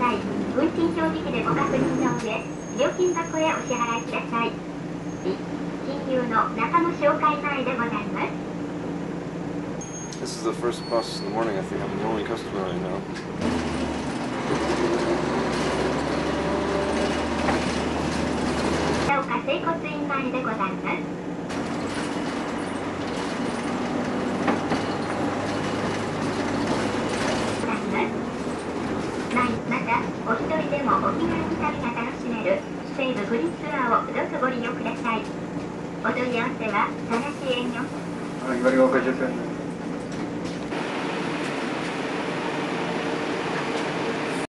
さい。運賃表示器でご確認の上、料金箱へお支払いください。金融の中野商会前でございます。 This is the first bus in the morning. I think I'm the only customer right now. 北岡整骨院前でございます。また、お一人でもお気軽に旅が楽しめる西武グリーンツアーをどうぞご利用ください。お問い合わせは、田中営業。 이거리가 오가셨어요.